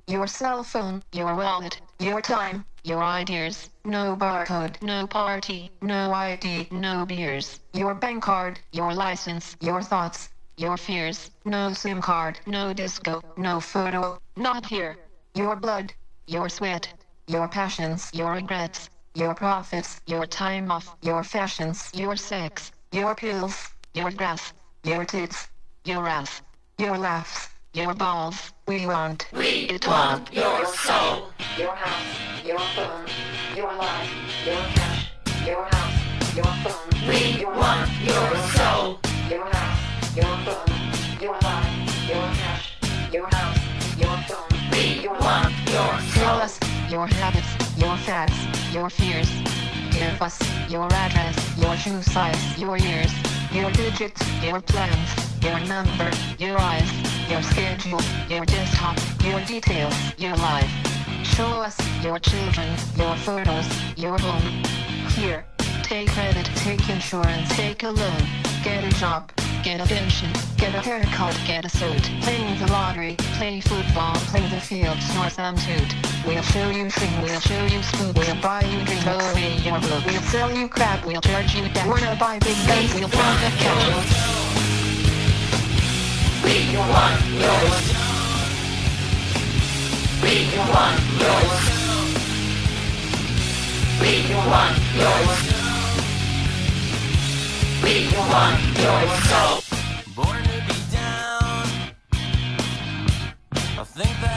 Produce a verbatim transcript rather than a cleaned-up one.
your cell phone, your wallet, your time, your ideas. No barcode, no party, no I D, no beers. Your bank card, your license, your thoughts, your fears. No SIM card, no disco, no photo, not here. Your blood, your sweat, your passions, your regrets, your profits, your time off, your fashions, your sex, your pills, your grass, your tits, your ass, your laughs, your balls. We want, we want your soul, your house, your phone, your life, your cash, your house, your phone. We want your soul, your house, your phone, your life, your cash, your house, your phone. We want your Tell soul. us your habits, your fads, your fears. Give us your address, your shoe size, your years, your digits, your plans, your number, your eyes, your schedule, your desktop, your details, your life. Show us your children, your photos, your home. Here, take credit, take insurance, take a loan, get a job, get a pension, get a haircut, get a suit, play the lottery, play football, play the field, snore some toot. We'll show you sing, we'll show you spook, we'll buy you drink, throw away your book, we'll sell you crap, we'll charge you debt, wanna buy big guns, we'll want a couch. We want yours. We want yours. We want yours. We want your soul. Born to be down. I think that